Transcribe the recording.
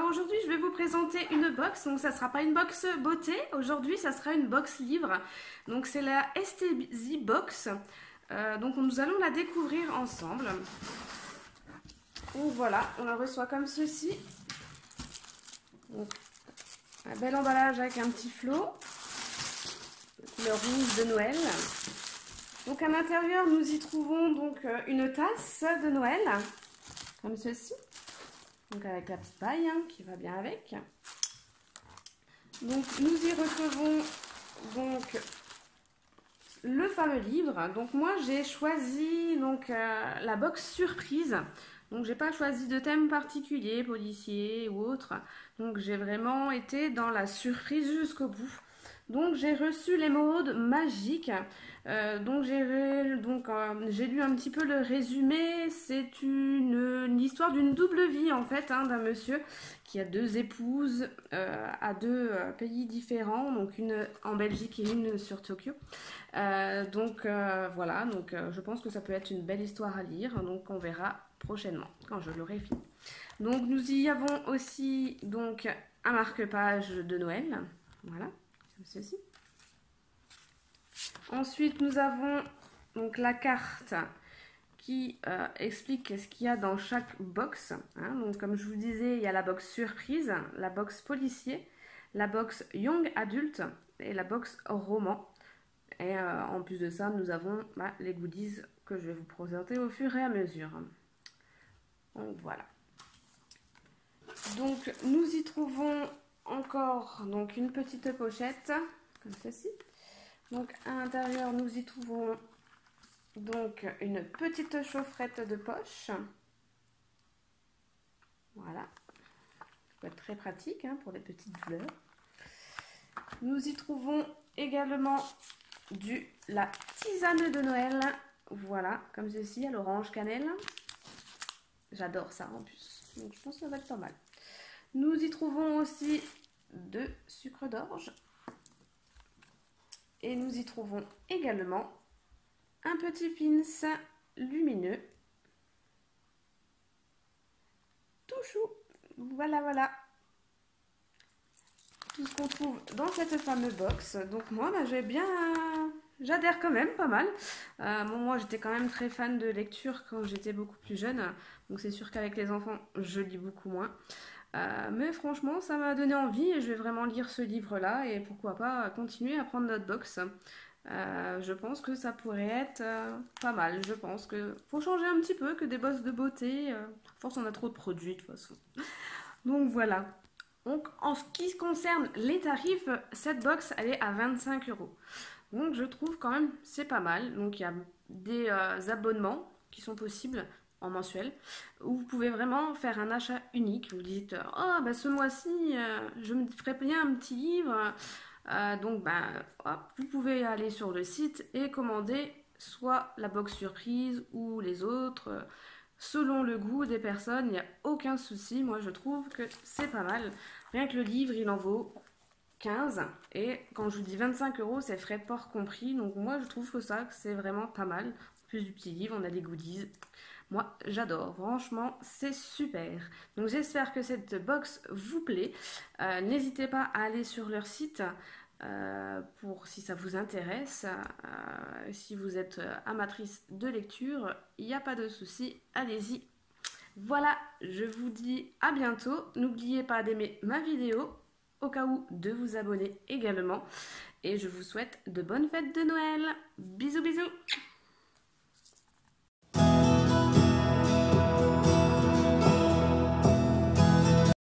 aujourd'hui je vais vous présenter une box, donc ça sera pas une box beauté, aujourd'hui ça sera une box livre, donc c'est la Esthésy Box, donc nous allons la découvrir ensemble. Donc voilà, on la reçoit comme ceci, donc, un bel emballage avec un petit flot, couleur rouge de Noël. Donc à l'intérieur nous y trouvons donc une tasse de Noël, comme ceci. Donc avec la petite paille hein, qui va bien avec. Donc nous y recevons donc le fameux livre. Donc moi j'ai choisi donc la box surprise. Donc j'ai pas choisi de thème particulier, policier ou autre. Donc j'ai vraiment été dans la surprise jusqu'au bout. Donc j'ai reçu les modes magiques. Donc j'ai lu un petit peu le résumé. C'est une histoire d'une double vie en fait hein, d'un monsieur qui a deux épouses à deux pays différents, donc une en Belgique et une sur Tokyo. Voilà, donc je pense que ça peut être une belle histoire à lire. Donc on verra prochainement quand je l'aurai fini. Donc nous y avons aussi donc un marque-page de Noël. Voilà. Comme ceci. Ensuite, nous avons donc la carte qui explique ce qu'il y a dans chaque box. Hein. Donc, comme je vous disais, il y a la box surprise, la box policier, la box young adulte et la box roman. Et en plus de ça, nous avons les goodies que je vais vous présenter au fur et à mesure. Donc, voilà. Donc, nous y trouvons encore donc une petite pochette comme ceci. Donc à l'intérieur nous y trouvons donc une petite chaufferette de poche. Voilà, ça peut être très pratique hein, pour les petites fleurs. Nous y trouvons également la tisane de Noël. Voilà, comme ceci à l'orange cannelle. J'adore ça en plus, donc je pense que ça va être pas mal. Nous y trouvons aussi de sucre d'orge. Et nous y trouvons également un petit pins lumineux. Tout chou. Voilà, voilà. Tout ce qu'on trouve dans cette fameuse box. Donc moi, j'adhère quand même pas mal. Moi, j'étais quand même très fan de lecture quand j'étais beaucoup plus jeune. Donc c'est sûr qu'avec les enfants, je lis beaucoup moins. Mais franchement, ça m'a donné envie et je vais vraiment lire ce livre-là et pourquoi pas continuer à prendre notre box. Je pense que ça pourrait être pas mal. Je pense que faut changer un petit peu que des box de beauté. À force, on a trop de produits de toute façon. Donc voilà. Donc en ce qui concerne les tarifs, cette box elle est à 25 €. Donc je trouve quand même c'est pas mal. Donc il y a des abonnements qui sont possibles en mensuel, où vous pouvez vraiment faire un achat unique. Vous dites, oh, bah, ce mois-ci, je me ferai bien un petit livre. Hop, vous pouvez aller sur le site et commander soit la box surprise ou les autres, selon le goût des personnes. Il n'y a aucun souci. Moi, je trouve que c'est pas mal. Rien que le livre, il en vaut 15. Et quand je vous dis 25 €, c'est frais de port compris. Donc moi, je trouve que c'est vraiment pas mal. En plus du petit livre, on a des goodies. Moi, j'adore. Franchement, c'est super. Donc, j'espère que cette box vous plaît. N'hésitez pas à aller sur leur site si ça vous intéresse. Si vous êtes amatrice de lecture, il n'y a pas de souci. Allez-y. Voilà, je vous dis à bientôt. N'oubliez pas d'aimer ma vidéo, au cas où de vous abonner également. Et je vous souhaite de bonnes fêtes de Noël. Bisous, bisous.